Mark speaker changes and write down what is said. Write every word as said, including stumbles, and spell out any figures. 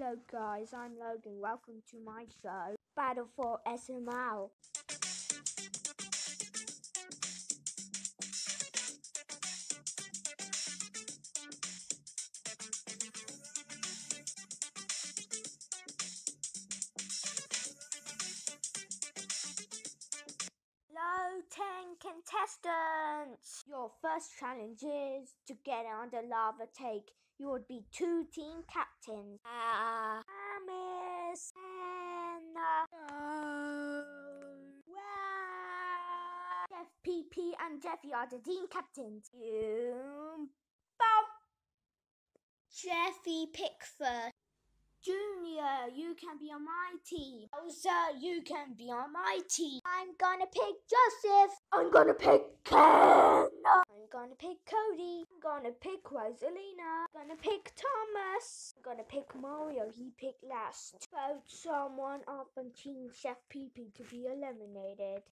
Speaker 1: Hello guys, I'm Logan. Welcome to my show, Battle for S M L. Hello ten contestants! Your first challenge is to get on the lava take. You would be two team captains. Ah, Miss Anna. No. Wow. Jeff P P and Jeffy are the team captains. You Bob. Jeffy pick first. Junior, you can be on my team. Elsa, you can be on my team. I'm gonna pick Joseph. I'm gonna pick Ken. I'm gonna pick Cody. I'm gonna pick Rosalina. I'm gonna pick Thomas. I'm gonna pick Mario. He picked last. Vote someone off on Team Chef P P to be eliminated.